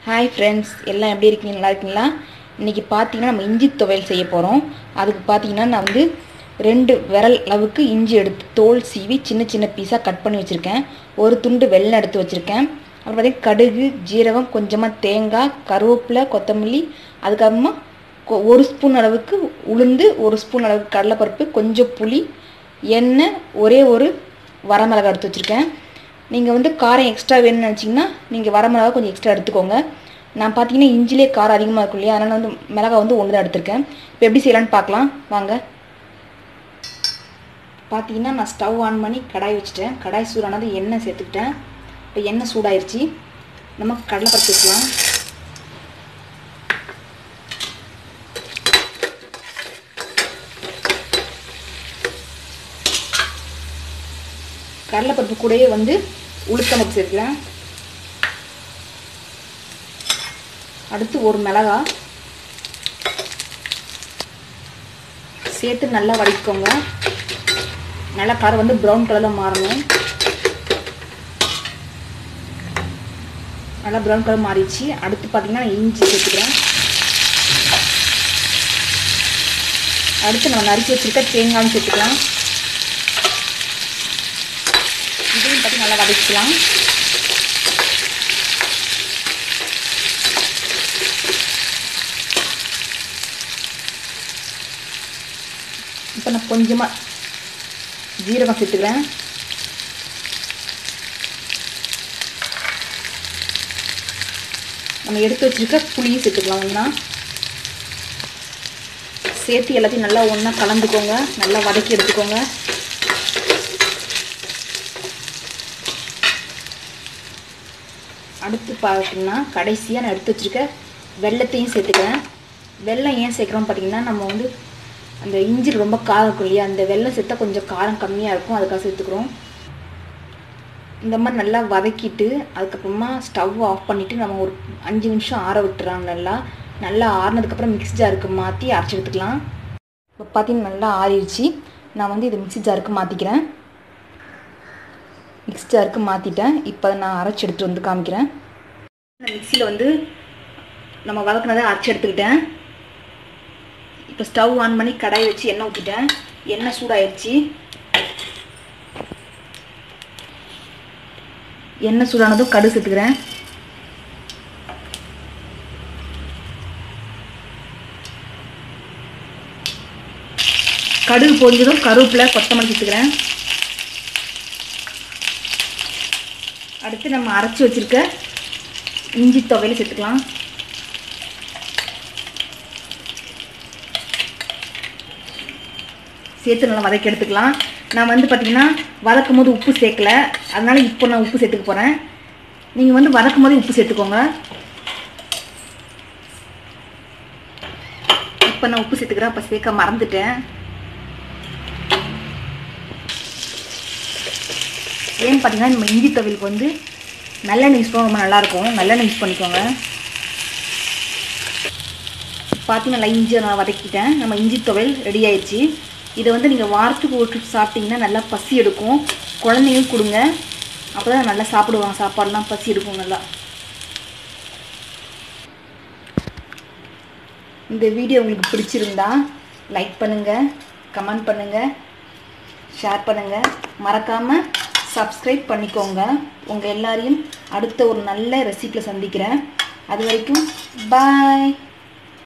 Hi friends, எல்லாம் எப்படி இருக்கீங்க? நல்லா இருக்கீங்களா? இன்றைக்கி பார்த்தீங்கன்னா நம்ம இஞ்சி துவையல் செய்ய போகிறோம். அதுக்கு பார்த்தீங்கன்னா நான் வந்து 2 விரல் அளவுக்கு இஞ்சி எடுத்து தோல் சீவி சின்ன சின்ன பீஸாக கட் பண்ணி வச்சுருக்கேன். ஒரு துண்டு வெல்லம் எடுத்து வச்சுருக்கேன். அப்புறம் பார்த்தீங்கன்னா கடுகு, ஜீரகம், கொஞ்சமாக தேங்காய், கருவேப்பிலை, கொத்தமல்லி, அதுக்கப்புறமா 1 ஸ்பூன் அளவுக்கு உளுந்து, 1 ஸ்பூன் அளவுக்கு கடலைப்பருப்பு, கொஞ்சம் புளி, எண்ணெய், ஒரே ஒரு வரமிளகாய் எடுத்து வச்சுருக்கேன். நீங்கள் வந்து காரம் எக்ஸ்ட்ரா வேணும்னு நினச்சிங்கன்னா நீங்கள் வரமிளகா கொஞ்சம் எக்ஸ்ட்ரா எடுத்துக்கோங்க. நான் பார்த்தீங்கன்னா இஞ்சிலே காரம் அதிகமாக இருக்கும் இல்லையா, அதனால் வந்து மிளகா வந்து 1 தான் எடுத்திருக்கேன். இப்போ எப்படி செய்யலான்னு பார்க்கலாம் வாங்க. பார்த்தீங்கன்னா நான் ஸ்டவ் ஆன் பண்ணி கடாய் வச்சுட்டேன். கடாய் சூடானது எண்ணெய் சேர்த்துக்கிட்டேன். இப்போ எண்ணெய் சூடாயிருச்சு. நம்ம கடலைப்பருப்பு சேர்க்கலாம். கடலைப்பருப்பு கூடயே வந்து உளுத்தம்பருப்பு சேர்த்துக்கிறேன். அடுத்து ஒரு மிளகாய் சேர்த்து நல்லா வதக்கிக்கோங்க. நல்லா கலர் வந்து ப்ரௌன் கலரில் மாறணும். நல்லா ப்ரௌன் கலர் மாறிடுச்சு. அடுத்து பார்த்தீங்கன்னா இஞ்சி சேர்த்துக்கிறேன். அடுத்து நம்ம நறுக்கி வச்சுருக்க தேங்காயும் சேர்த்துக்கலாம். இதையும் பற்றி நல்லா வதக்கிக்கலாம். இப்போ நான் கொஞ்சமாக ஜீரகம் சேர்த்துக்கிறேன். நம்ம எடுத்து வச்சுருக்க புளியும் சேர்த்துக்கலாம். ஒன்றா சேர்த்து எல்லாத்தையும் நல்லா ஒன்றா கலந்துக்கோங்க. நல்லா வதக்கி எடுத்துக்கோங்க. அடுத்து பார்த்தீங்கன்னா கடைசியாக நான் எடுத்து வச்சுருக்க வெல்லத்தையும் சேர்த்துக்கிறேன். வெல்லம் ஏன் சேர்க்குறோம் பார்த்தீங்கன்னா, நம்ம வந்து அந்த இஞ்சி ரொம்ப காரம் இருக்கும் இல்லையா, அந்த வெல்லம் சேர்த்தா கொஞ்சம் காரம் கம்மியாக இருக்கும், அதுக்காக சேர்த்துக்கிறோம். இந்த மாதிரி நல்லா வதக்கிட்டு அதுக்கப்புறமா ஸ்டவ் ஆஃப் பண்ணிவிட்டு நம்ம ஒரு 5 நிமிஷம் ஆற விட்டுறாங்க. நல்லா ஆறினதுக்கப்புறம் மிக்ஸி ஜாருக்கு மாற்றி அரைச்சி எடுத்துக்கலாம். இப்போ பார்த்தீங்கன்னா நல்லா ஆறிடுச்சு. நான் வந்து இதை மிக்ஸி ஜாருக்கு மாற்றிக்கிறேன். மிக்ஸி ஜாருக்கு மாற்றிட்டேன். இப்போ நான் அரைச்சி எடுத்துகிட்டு வந்து காமிக்கிறேன். மிக்ஸியில் வந்து நம்ம வதக்கினதை அரைச்சி எடுத்துக்கிட்டேன். இப்போ ஸ்டவ் ஆன் பண்ணி கடாய் வச்சு எண்ணெய் ஊற்றிட்டேன். எண்ணெய் சூடாயிடுச்சு. எண்ணெய் சூடானதும் கடுகு சேர்த்துக்கிறேன். கடுகு பொரிஞ்சதும் கருவேப்பிலை, கொத்தமல்லி சேர்த்துக்கிறேன். அடுத்து நம்ம அரைச்சி வச்சுருக்க இஞ்சி துவையல் சேர்த்துக்கலாம். சேர்த்து நல்லா வதக்கி எடுத்துக்கலாம். நான் வந்து பார்த்திங்கன்னா வதக்கும் போது உப்பு சேர்க்கல, அதனால் இப்போ நான் உப்பு சேர்த்துக்க போகிறேன். நீங்கள் வந்து வதக்கும் போது உப்பு சேர்த்துக்கோங்க. இப்போ நான் உப்பு சேர்த்துக்கிறேன். அப்போ சேர்க்க மறந்துட்டேன். ஏன்னு பார்த்தீங்கன்னா நம்ம இஞ்சி துவையலுக்கு வந்து நல்லெண்ணெய் யூஸ் பண்ண ரொம்ப நல்லாயிருக்கும். நல்லெண்ணெய் யூஸ் பண்ணிக்கோங்க. பார்த்தீங்கன்னா இஞ்சி நான் வதக்கிட்டேன். நம்ம இஞ்சி துவையல் ரெடி ஆயிடுச்சு. இதை வந்து நீங்கள் வாரத்துக்கு ஒரு ட்ரிப் சாப்பிட்டிங்கன்னா நல்லா பசி எடுக்கும். குழந்தைங்களும் கொடுங்க, அப்போ தான் நல்லா சாப்பிடுவாங்க. சாப்பாடுலாம் பசி எடுக்கும் நல்லா. இந்த வீடியோ உங்களுக்கு பிடிச்சிருந்தா லைக் பண்ணுங்கள், கமெண்ட் பண்ணுங்கள், ஷேர் பண்ணுங்கள். மறக்காமல் சப்ஸ்கிரைப் பண்ணிக்கோங்க. உங்கள் எல்லாரையும் அடுத்த ஒரு நல்ல ரெசிபியில் சந்திக்கிறேன். அது வரைக்கும் பாய்.